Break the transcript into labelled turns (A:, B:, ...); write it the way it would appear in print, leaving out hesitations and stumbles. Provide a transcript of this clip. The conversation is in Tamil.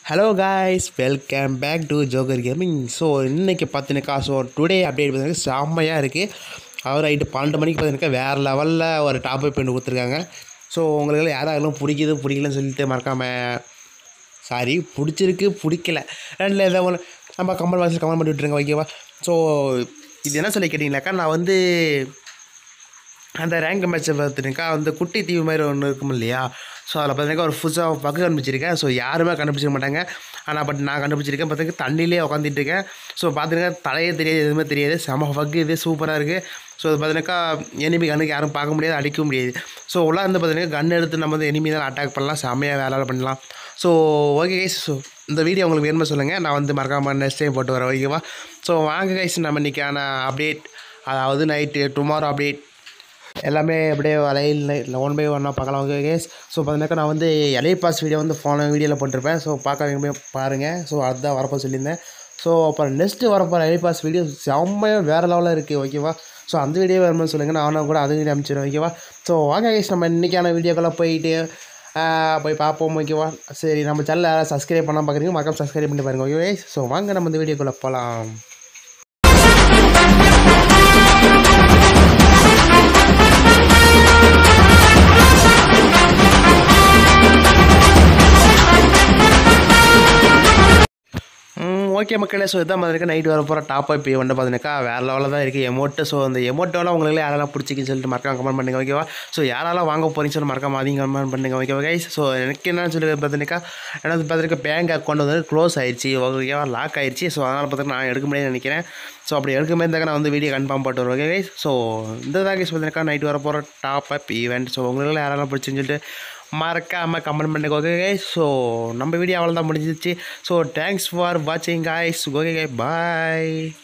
A: Hello guys, welcome back to joker gaming. So இன்றைக்கி பார்த்தினாக்கா டுடே அப்டேட் பார்த்திங்கன்னா செம்மையாக இருக்குது. அவர் நைட்டு 12 மணிக்கு பார்த்தினாக்கா வேறு லெவலில் ஒரு டாப் அப் பண்ணி கொடுத்துருக்காங்க. ஸோ உங்களுக்கு யாராலும் பிடிக்கலன்னு சொல்லிட்டு மறக்காமல் பிடிச்சிருக்கு பிடிக்கல ரெண்டில் ஏதாவது நம்ம கமெண்ட் பாக்ஸில் கமெண்ட் பண்ணி விட்ருங்க, ஓகேவா? ஸோ இது என்ன சொல்லி கேட்டிங்கனாக்கா, நான் அந்த ரேங்க் மேட்ச்சை பார்த்துனாக்கா குட்டி தீவு மாதிரி ஒன்று இருக்கும் இல்லையா? ஸோ அதில் பார்த்தீங்கன்னா ஒரு புதுசாக பக்கு கண்டுபிடிச்சிருக்கேன். ஸோ யாருமே கண்டுபிடிச்சிக்க மாட்டாங்க, ஆனால் நான் கண்டுபிடிச்சிருக்கேன். பார்த்தீங்கன்னா தண்ணியிலே உட்காந்துட்டு இருக்கேன். ஸோ பார்த்துனாக்கா தலையே தெரியாது, எதுவுமே தெரியாது. செம பக்கு, இது சூப்பராக இருக்குது. ஸோ அது பார்த்தீங்கன்னாக்கா எனிமி கண்ணுக்கு யாரும் பார்க்க முடியாது, அடிக்க முடியாது. ஸோ உள்ளே பார்த்தீங்கன்னா கன் எடுத்து நம்ம எனிமி தான் அட்டாக் பண்ணலாம், செம்மையாக வேலை பண்ணலாம். ஸோ ஓகே கைஸ், ஸோ இந்த வீடியோ உங்களுக்கு வேணுமா சொல்லுங்கள், நான் மறக்காமல் நெக்ஸ்ட் டைம் போட்டு வரேன், ஓகேவா? ஸோ வாங்க கைஸ், நம்ம இன்றைக்கான அப்டேட், அதாவது நைட்டு டுமாரோ அப்டேட் எல்லாமே அப்படியே லைனில் 1 by 1 பார்க்கலாம், ஓகே கேஸ்? ஸோ பார்த்தீங்கன்னாக்கா நான் எலைட் பாஸ் வீடியோ போன வீடியோவில் போட்டிருப்பேன். ஸோ பார்க்க பாருங்கள். ஸோ அதுதான் வரப்போ சொல்லியிருந்தேன். ஸோ அப்புறம் நெக்ஸ்ட்டு வரப்போ எலைட் பாஸ் வீடியோ செம்மையாக வேறு லெவலில் இருக்குது, ஓகேவா? ஸோ அந்த வீடியோ வேணும்னு சொல்லுங்கள், நான் கூட அது வீடியோ அனுப்பிச்சிடுவேன், ஓகேவா? ஸோ வாங்க கேஸ், நம்ம இன்றைக்கான வீடியோக்கெல்லாம் போய் பார்ப்போம், ஓகேவா? சரி, நம்ம சேனலில் யாராவது சப்ஸ்கிரைப் பண்ணால் பார்க்குறீங்க, மறக்காம சப்ஸ்கிரைப் பண்ணி பாருங்கள், ஓகே? ஸோ வாங்க நம்ம இந்த வீடியோக்குள்ளே போகலாம். ஓகே மக்களே, ஸோ இதான் மாதிரி நைட்டு வர போகிற டாப் அப் பார்த்தீங்கன்னாக்கா வேறு லெவலில் தான் இருக்குது எமௌண்ட்டு. ஸோ அந்த எமௌண்ட்டோட உங்களுக்கு யாரெல்லாம் பிடிச்சிக்கின்னு சொல்லிட்டு மறக்காம கமெண்ட் பண்ணுங்கள், ஓகேவா? ஸோ யாரெல்லாம் வாங்க போகிறீங்கன்னு சொல்லி மறக்காம அதையும் கமெண்ட் பண்ணுங்கள், ஓகேவா கைஸ்? ஸோ எனக்கு என்னன்னு சொல்லி பார்த்தீங்கன்னாக்கா, எனக்கு பார்த்தீங்கன்னா பேங்க் அக்கௌண்ட் க்ளோஸ் ஆயிடுச்சு, ஓகேவா? லாக் ஆயிடுச்சு. ஸோ அதனால் பார்த்தீங்கன்னா நான் எடுக்க முடியாதுன்னு நினைக்கிறேன். ஸோ அப்படி எடுக்க மாதிரி இருந்தாக்க நான் வீடியோ கன்ஃபார்ம் போட்டு வருவேன், ஓகே கைஸ்? ஸோ இந்த தான் கைஸ் பார்த்தீங்கன்னாக்கா நைட்டு வர போகிற டாப் அப் ஈவெண்ட். ஸோ உங்களுக்கு யாரெல்லாம் பிடிச்சின்னு சொல்லிட்டு மறக்காமல் கமெண்ட் பண்ணுங்க, ஓகே கைஸ்? ஸோ நம்ம வீடியோ அவ்வளோ தான் முடிஞ்சிச்சு. ஸோ தேங்க்ஸ் ஃபார் வாட்சிங் கைஸ், ஓகே பாய்.